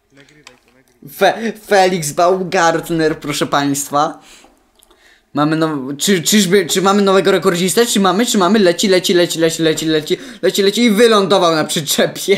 Nagrywaj to, nagrywaj. Felix Baumgartner, proszę państwa. Mamy czy mamy nowego rekordzistę? Czy mamy? Leci i wylądował na przyczepie.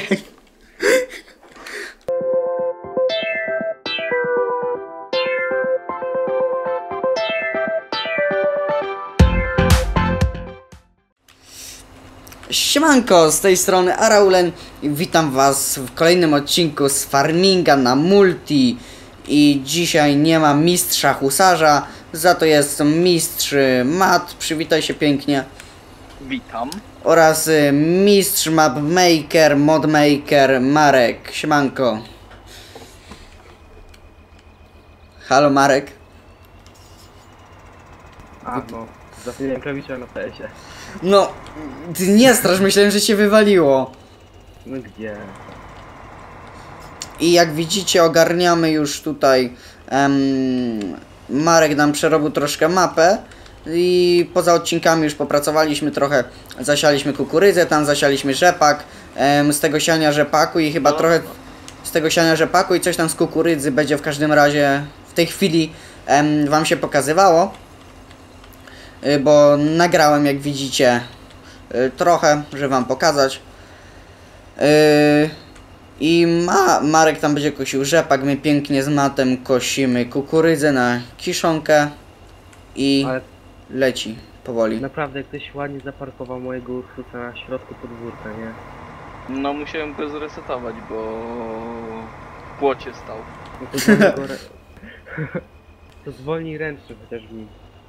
Siemanko, z tej strony Araulen i witam was w kolejnym odcinku z Farminga na multi. I dzisiaj nie ma mistrza husarza, za to jest mistrz Matt, przywitaj się pięknie. Witam. Oraz mistrz mapmaker, modmaker Marek. Siemanko. Halo Marek. A no, zapomniałem klawisza na PS-ie. No, ty nie strasz, myślałem, że się wywaliło. No gdzie? I jak widzicie, ogarniamy już tutaj. Marek nam przerobił troszkę mapę. I poza odcinkami już popracowaliśmy trochę. Zasialiśmy kukurydzę, tam zasialiśmy rzepak. Z tego siania rzepaku i chyba trochę z tego siania rzepaku i coś tam z kukurydzy będzie w każdym razie w tej chwili wam się pokazywało. Bo nagrałem, jak widzicie, trochę, żeby wam pokazać. I Marek tam będzie kosił rzepak, my pięknie z Matem kosimy kukurydzę na kiszonkę i Ale leci powoli. naprawdę ktoś ładnie zaparkował mojego Ursusa na środku podwórka, nie? No musiałem go zresetować, bo w płocie stał. No to zwolnij go to zwolnij ręcznie chociaż mi.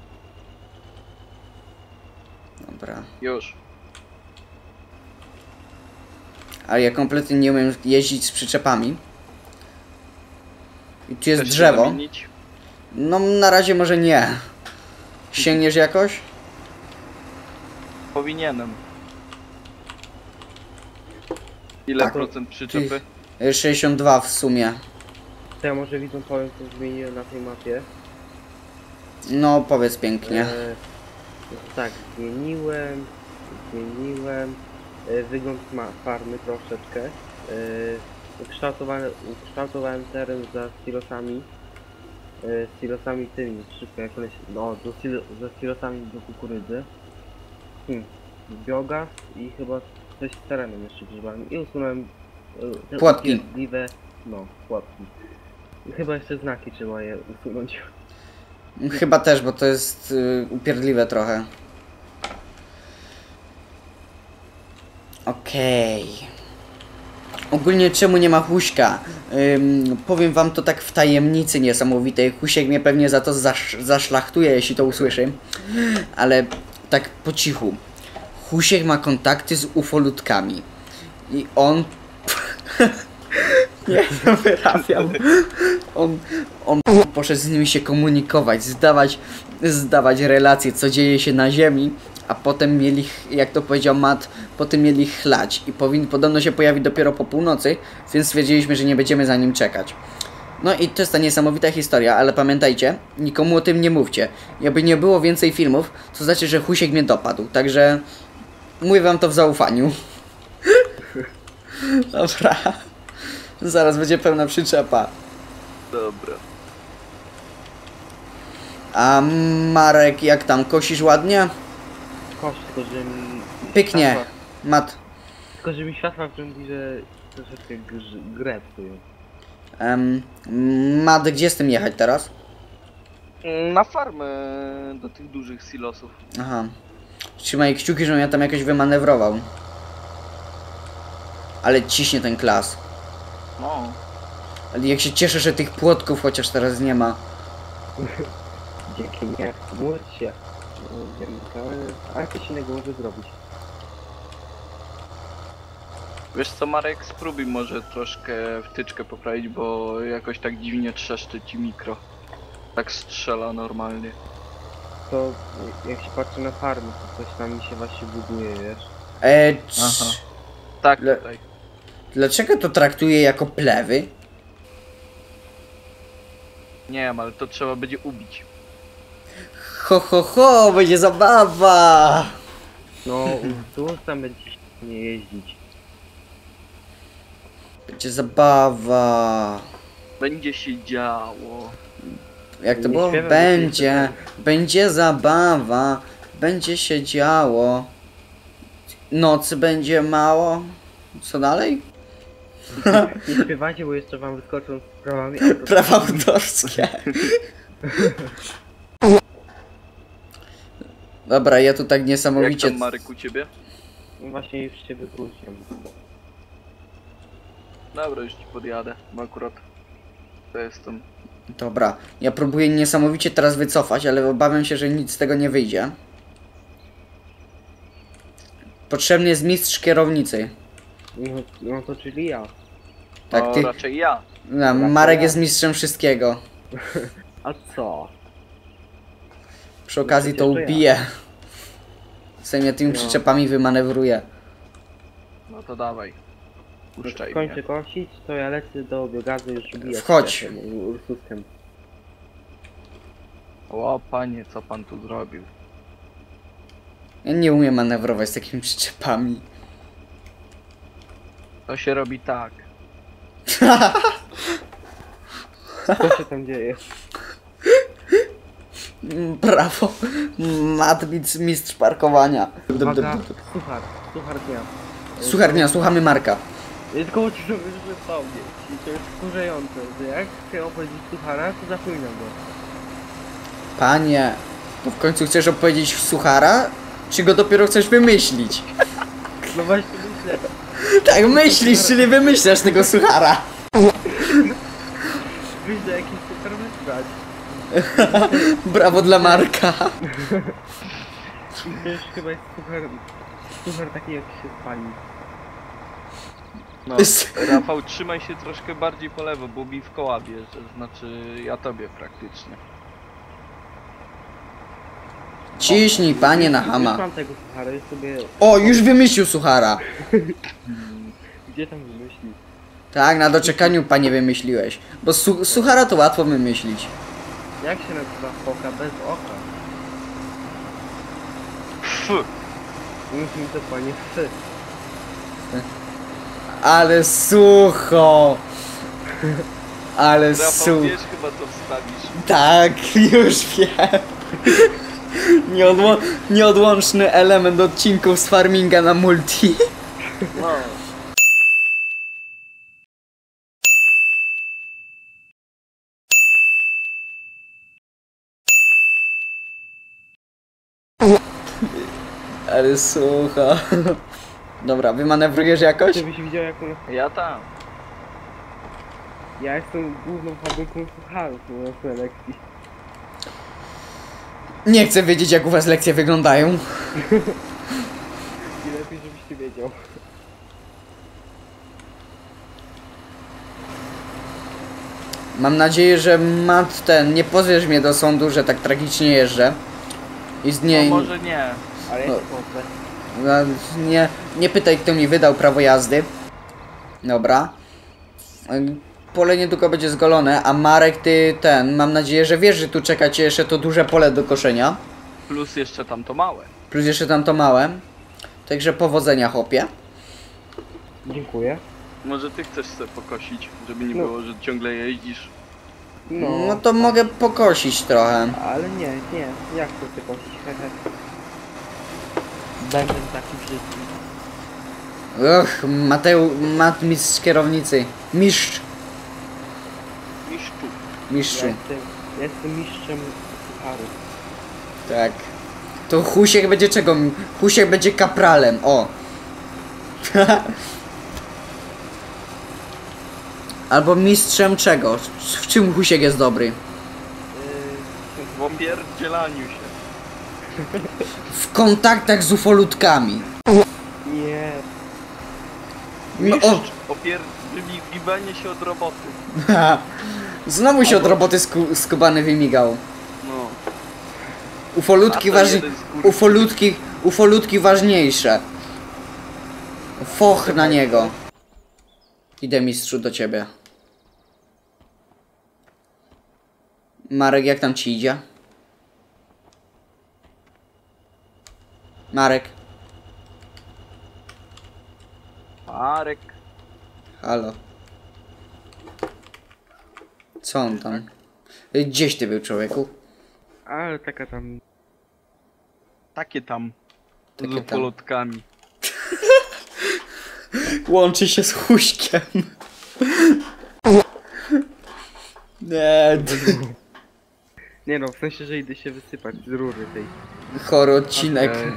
Dobra. Już. Ale ja kompletnie nie umiem jeździć z przyczepami. I tu jest Chcesz się drzewo. zamienić? No na razie może nie. Sięgniesz jakoś? Powinienem. Ile Tak. procent przyczepy? 62 w sumie. To ja może widzą powiem co zmieniłem na tej mapie. No powiedz pięknie. Tak, zmieniłem wygląd farmy troszeczkę. Ukształtowałem teren za silosami tymi, szybko jak one się, no, za silosami do kukurydzy. Biogaz i chyba coś z terenem jeszcze grzebałem i usunąłem te Płotki. upierdliwe, no, płotki. I chyba jeszcze znaki trzeba je usunąć. Chyba też, bo to jest upierdliwe trochę. Okej. Ogólnie czemu nie ma Huśka? Powiem wam to tak w tajemnicy niesamowitej. Husiek mnie pewnie za to zaszlachtuje, jeśli to usłyszy. Ale tak po cichu. Husiek ma kontakty z ufolutkami. I on... nie, to wyrabiam. On poszedł z nimi się komunikować, zdawać relacje, co dzieje się na ziemi, a potem mieli, jak to powiedział Matt, potem mieli chlać i podobno się pojawi dopiero po północy, więc stwierdziliśmy, że nie będziemy za nim czekać. No i to jest ta niesamowita historia, ale pamiętajcie, nikomu o tym nie mówcie. Jakby nie było więcej filmów, to znaczy, że Husiek mnie dopadł, także mówię wam to w zaufaniu. Dobra. Zaraz będzie pełna przyczepa. Dobra. A Marek, jak tam? Kosisz ładnie? Kosz, tylko że mi... Pyknie. światła- Mat. Tylko że mi światła wciągi, że troszeczkę grę psują. Mat, gdzie z tym jechać teraz? Na farmę do tych dużych silosów. Aha. Trzymaj kciuki, żebym ja tam jakoś wymanewrował. Ale ciśnie ten klas. No. Ale jak się cieszę, że tych płotków chociaż teraz nie ma. Dzięki mnie, módl się. Nie wiem, ale coś innego może zrobić. Wiesz co, Marek, spróbuj może troszkę wtyczkę poprawić, bo jakoś tak dziwnie trzeszczy ci mikro. Tak strzela normalnie. To jak się patrzy na farmę, to coś tam mi się właśnie buduje, wiesz? Aha. Tak, Le- tutaj. Dlaczego to traktuje jako plewy? Nie wiem, ale to trzeba będzie ubić. Ho, ho, ho, będzie zabawa! No, tu tam będzie nie jeździć. Będzie zabawa. Będzie się działo. Jak to Nie było? śpiewam, Będzie. Będzie zabawa. Będzie się działo. Nocy będzie mało. Co dalej? Nie śpiewacie, bo jeszcze wam wyskoczą z prawami. Prawa autorskie. Dobra, ja tu tak Jak niesamowicie... tam, Marek, u ciebie? Właśnie już się wykluczyłem. Dobra, już ci podjadę, bo akurat to jestem. Dobra, ja próbuję niesamowicie teraz wycofać, ale obawiam się, że nic z tego nie wyjdzie. Potrzebny jest mistrz kierownicy. No to czyli ja. Tak, No, ty... raczej ja. No, Marek jest mistrzem wszystkiego. A co? Przy okazji to przecież to ja. ubije. Sobie mnie tymi No. przyczepami wymanewruje. No to dawaj. Jak Puszczaj skończę mnie. kosić, to ja lecę do biogazu już ubiję. Wchodź. Ursuskiem. O panie, co pan tu zrobił? Ja nie umiem manewrować z takimi przyczepami. To się robi tak. Co się tam dzieje? Brawo. Matwic, mistrz parkowania. Uwaga, suchar dnia. Słuchaj dnia, słuchamy Marka. Tylko ci to wysłownie. I to jest wkurzające, że jak chcę opowiedzieć suchara, to zapominam go. Panie, to w końcu chcesz opowiedzieć suchara? Czy go dopiero chcesz wymyślić? No właśnie myślę. Tak myślisz, czyli wymyślasz tego suchara. Wyjdę jakiś super wybrać. Brawo dla Marka. I to już chyba jest suchar taki jak się spali. No, Rafał, trzymaj się troszkę bardziej po lewo, bo mi w koła bierze. Znaczy, ja tobie praktycznie. Ciśnij, panie, na Już hama. mam tego suchara, już sobie... O, już wymyślił suchara. Gdzie tam wymyśli? Tak, na doczekaniu, panie, wymyśliłeś. Bo suchara to łatwo wymyślić. Jak się nazywa foka bez oka? Pfu, To panie psy. Ale sucho. Ale Rafał, sucho. wiesz, chyba to wstawisz. Tak, już wiem. Nieodłączny element odcinków z farminga na multi. No. Ale sucho. Dobra, wymanewrujesz jakoś? Żebyś widział jak on... Ja tam. Ja jestem główną fabryką sucharów na swojej lekcji. Nie chcę wiedzieć, jak u was lekcje wyglądają. I lepiej żebyś ty wiedział. Mam nadzieję, że Matt nie pozwiesz mnie do sądu, że tak tragicznie jeżdżę. I z No nie, może nie. Ale ja No. cię pozwę. nie pytaj, kto mi wydał prawo jazdy. Dobra. Pole niedługo będzie zgolone, a Marek, ty mam nadzieję, że wiesz, że tu czeka cię jeszcze to duże pole do koszenia. Plus jeszcze tam to małe. Plus jeszcze tam to małe. Także powodzenia, chłopie. Dziękuję. Może ty chcesz sobie pokosić, żeby nie No. było, że ciągle jeździsz. No to mogę pokosić trochę. Ale nie, jak to ty kosić? Będę taki brzydki. Och, Mat mistrz kierownicy. Mistrz. Mistrzu. Mistrzu. Ja jestem mistrzem sucharów. Tak. To Husiek będzie czego? Husiek będzie kapralem, o. Albo mistrzem czego? W czym Husiek jest dobry? W opierdzielaniu się. W kontaktach z ufolutkami. Nie. No, Mistrz wygibanie się od roboty. Znowu się od roboty skubany wymigał. No. Ufolutki A to jeden z kurczów. Ufolutki ważniejsze. Foch na niego. Idę, mistrzu, do ciebie. Marek, jak tam ci idzie? Marek. Marek. Halo. Co on tam? Gdzieś ty był, człowieku? Ale taka tam... Takie tam. Takie Z tam. polotkami. Łączy się z huśkiem. Nie, Nie no, w sensie, że idę się wysypać z rury tej. chory odcinek. Okej.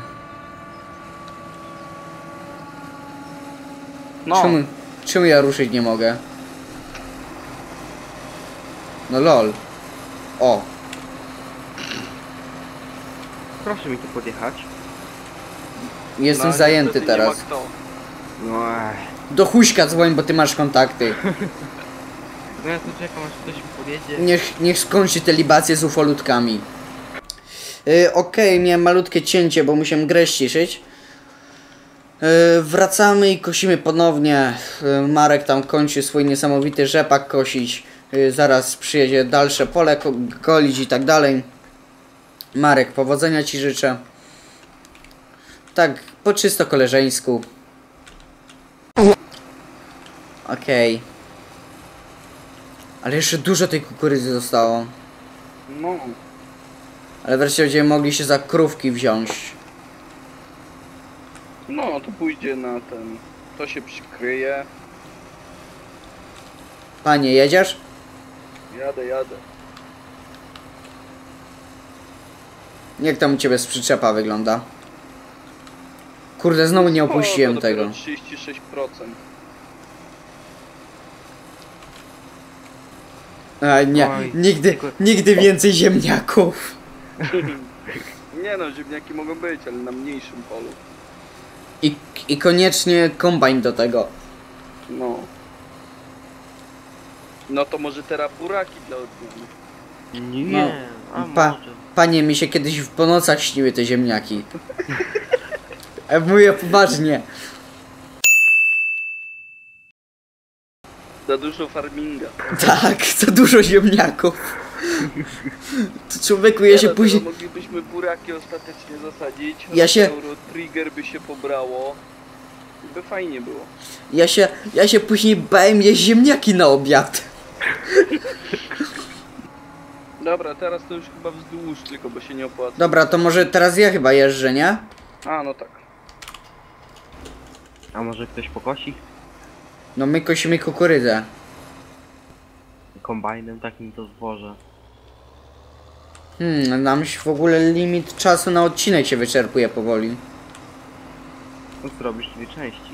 No, Czemu ja ruszyć nie mogę? No lol. O, Proszę mi tu podjechać. jestem no, zajęty niestety teraz. Nie ma kto. No Do huśka dzwoń, bo ty masz kontakty. No ja tu czekam, aż ktoś mi podjedzie. Niech skończy te libacje z ufolutkami. Okej, miałem malutkie cięcie, bo musiałem grę ściszyć. Wracamy i kosimy ponownie. Marek tam kończy swój niesamowity rzepak kosić. Zaraz przyjedzie dalsze pole golić i tak dalej. Marek, powodzenia ci życzę. Tak, po czysto koleżeńsku. Okej. Ale jeszcze dużo tej kukurydzy zostało. No, Ale wreszcie będziemy mogli się za krówki wziąć. no, to pójdzie na ten. To się przykryje. Panie, jedziesz? Jadę. Jak tam u ciebie z przyczepa wygląda? Kurde, znowu nie opuściłem to tego. dopiero 36%. A, nie, Oj, nigdy więcej ziemniaków. Nie no, ziemniaki mogą być, ale na mniejszym polu. I koniecznie kombajn do tego. No. No to może teraz buraki dla odmiany. Nie, a Pa- może. Panie, mi się kiedyś po nocach śniły te ziemniaki. Mówię poważnie. Za dużo farminga. Tak, za dużo ziemniaków. To człowieku, ja się no, później... moglibyśmy buraki ostatecznie zasadzić. Ja się- Euro trigger by się pobrało. I by fajnie było. Ja się później bałem jeść ziemniaki na obiad. Dobra, teraz to już chyba wzdłuż tylko, bo się nie opłaca. Dobra, to może teraz ja chyba jeżdżę, nie? A, no tak. A może ktoś pokosi? No my kosimy kukurydzę. Kombajnem takim to zboże. Nam się w ogóle limit czasu na odcinek się wyczerpuje powoli. No zrobisz 2 części.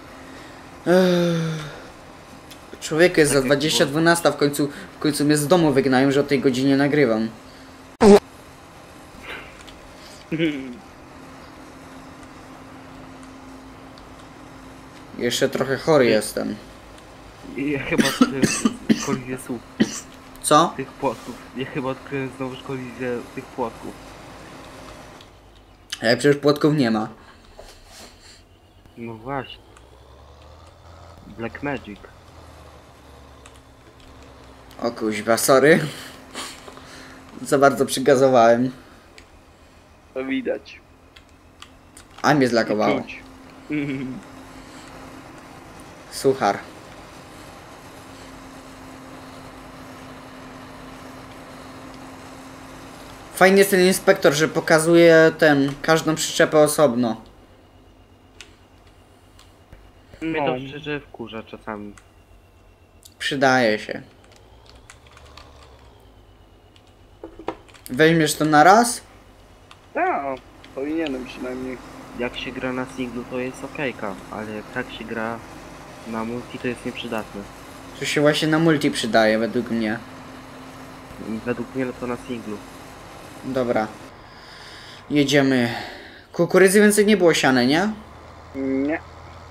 Człowiek jest za Tak jak 20:12, w końcu mnie z domu wygnają, że o tej godzinie nagrywam. Jeszcze trochę chory jestem. Ja chyba odkryłem kolizję słupków, Co? tych płotków. Ja chyba odkryłem znowu kolizję tych płotków. Ale przecież płotków nie ma. No właśnie. Black Magic. O kuźwa, sorry. Za bardzo przygazowałem. To widać. A mnie zlakowało. Czuć. Suchar. Fajnie jest ten inspektor, że pokazuje każdą przyczepę osobno. Mnie No. to szczerze wkurza czasami. Przydaje się. Weźmiesz to na raz? Tak, powinienem przynajmniej. Jak się gra na singlu to jest okejka, ale jak tak się gra na multi to jest nieprzydatne. To się właśnie na multi przydaje według mnie. Według mnie to na singlu. Dobra. Jedziemy. Kukurydzy więcej nie było siane, nie? Nie.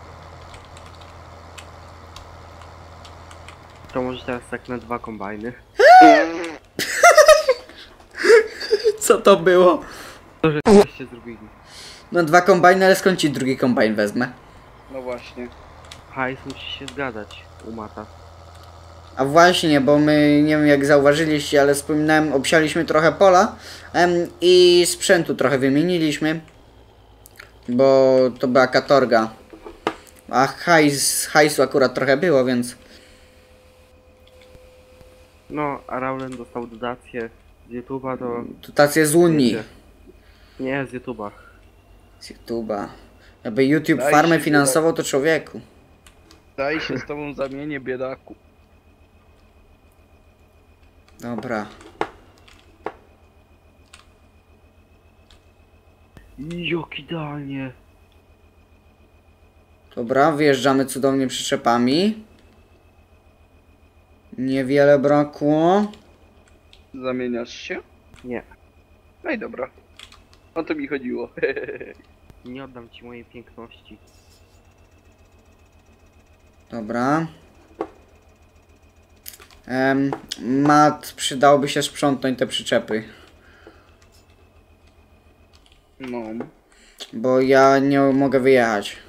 To może teraz tak na 2 kombajny. Co to było? To, że coście zrobili. No 2 kombajny, ale skąd ci drugi kombajn wezmę? No właśnie. Hajs musi się zgadzać u Mata. A właśnie, bo my, nie wiem jak zauważyliście, ale wspominałem, obsialiśmy trochę pola i sprzętu trochę wymieniliśmy, bo to była katorga. A hajsu akurat trochę było, więc No, a Rowland dostał dotację z YouTube'a, to... Dotacje z Unii. wiecie. Nie, z YouTube'a. Z YouTube'a. Jakby YouTube Daj farmę się, finansował, to człowieku. Daj się z tobą zamienię, biedaku. Dobra. Jak idealnie. Dobra, wyjeżdżamy cudownie przyczepami. Niewiele brakło. Zamieniasz się? Nie, No i dobra. O to mi chodziło. nie oddam ci mojej piękności. Dobra. Mat, przydałoby się sprzątnąć te przyczepy. No. Bo ja nie mogę wyjechać.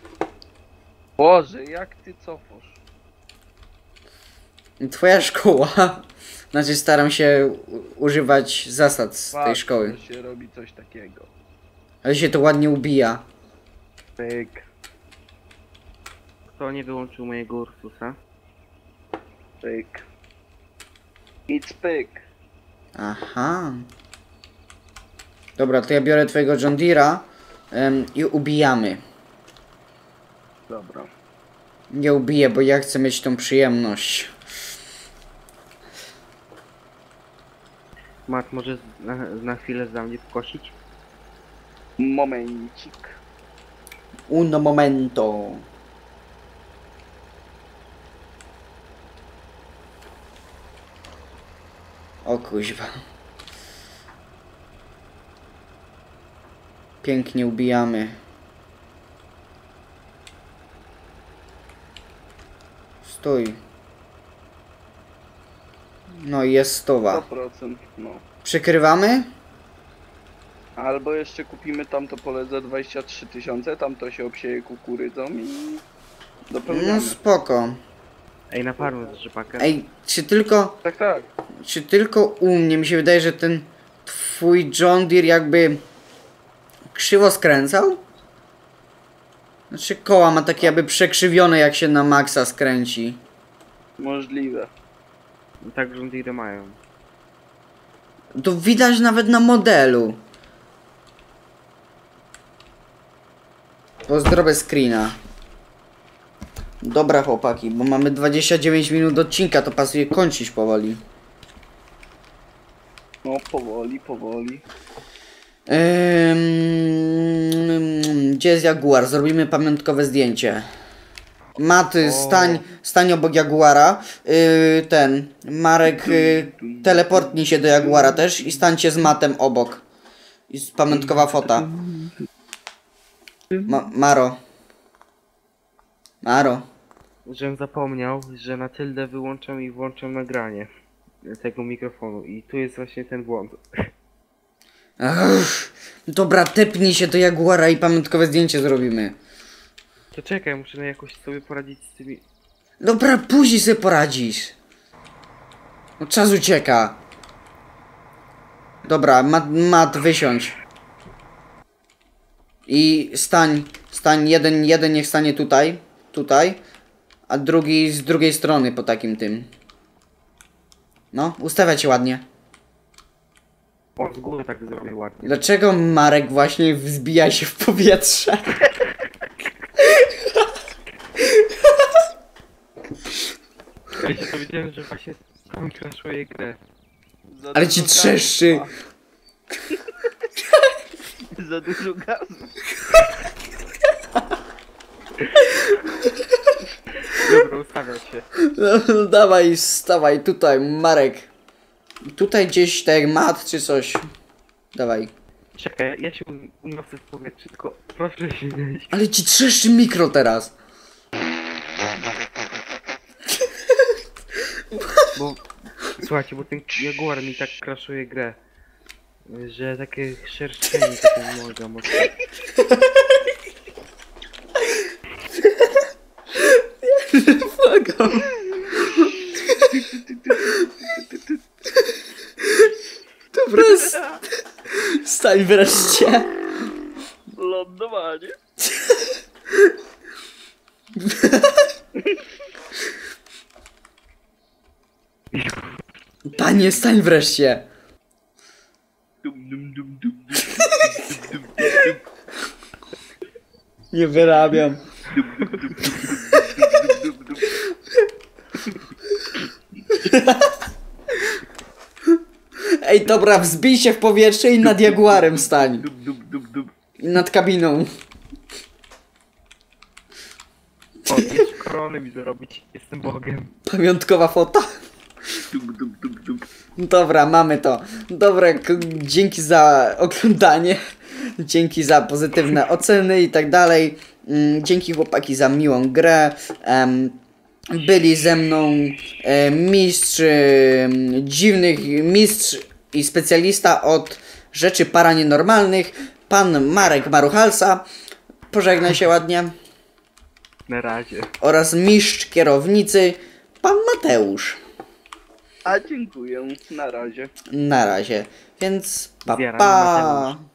Boże, jak ty cofasz? Twoja szkoła. Znaczy staram się używać zasad z tej Patrz, szkoły. to się robi coś takiego. Ale się to ładnie ubija. Pyk. Kto nie wyłączył mojego Ursusa? Pyk. It's pyk. Aha. Dobra, to ja biorę twojego John Deere'a i ubijamy. Dobra. Nie ubiję, bo ja chcę mieć tą przyjemność. Mat, może na chwilę za mnie pokosić? Momencik. Uno momento. O kuźwa. Pięknie ubijamy. Stój. No i jest stowa. 100%. No. Przykrywamy? Albo jeszcze kupimy tamto pole za 23 000, tamto się obsieje kukurydzą i No dopełniamy. spoko. Ej, na farmę z rzepakiem. Ej, czy tylko u mnie mi się wydaje, że ten twój John Deere jakby krzywo skręcał? Znaczy koła ma takie jakby przekrzywione, jak się na maksa skręci. Możliwe. Tak John Deere mają. To widać nawet na modelu. Pozdrowię screena. Dobra chłopaki, bo mamy 29 minut odcinka, to pasuje kończyć powoli. No powoli, powoli. Gdzie jest Jaguar? Zrobimy pamiątkowe zdjęcie. Maty, stań obok Jaguara. Marek, teleportnij się do Jaguara też i stańcie z Matem obok. I pamiątkowa fota. Maro. Żem zapomniał, że na tyldę wyłączam i włączam nagranie tego mikrofonu i tu jest właśnie ten błąd. Dobra, tepnij się do Jaguara i pamiątkowe zdjęcie zrobimy. To czekaj, muszę jakoś sobie poradzić z tymi... Dobra, później sobie poradzisz. No, czas ucieka. Dobra, Mat, wysiądź. I stań, jeden niech stanie tutaj, a drugi z drugiej strony po takim tym. No, ustawiać się ładnie. O, z góry tak zrobię ładnie. Dlaczego Marek właśnie wzbija się w powietrze? Ja się dowiedziałem, że właśnie crashuje grę. Za Ale dużo ci gazu trzeszczy. ma. Za dużo gazu. Dobra, ustawiam się. No, dawaj, stawaj tutaj, Marek. Tutaj gdzieś tak jak Mat czy coś. Dawaj. Czekaj, ja się uniosę w powietrze, tylko proszę się nie... Ale ci trzeszczy mikro teraz. Bo... Słuchajcie, bo ten Jaguar mi tak crashuje grę. Że takie szerszenie takie morza mocno. Błagam. Dobra, stań wreszcie. Lądowanie. Panie, stań wreszcie. Dum, dum, dum, dum, dum, dum, dum, dum, Nie wyrabiam. dum, dum. Ej, dobra, wzbij się w powietrze i nad Jaguarem stań. Dum, dum, dum, dum. I nad kabiną. O, jeszcze koronę mi zrobić. Jestem Bogiem. Pamiątkowa fota. Dum, dum, dum, dum. Dobra, mamy to. Dobra, dzięki za oglądanie. Dzięki za pozytywne oceny i tak dalej. Dzięki chłopaki za miłą grę. Byli ze mną mistrz i specjalista od rzeczy paranienormalnych, pan Marek Maruchalsa. Pożegnaj się ładnie. Na razie. Oraz mistrz kierownicy, pan Mateusz. A dziękuję, na razie. Na razie. Więc pa Zjarany pa. Mateusz.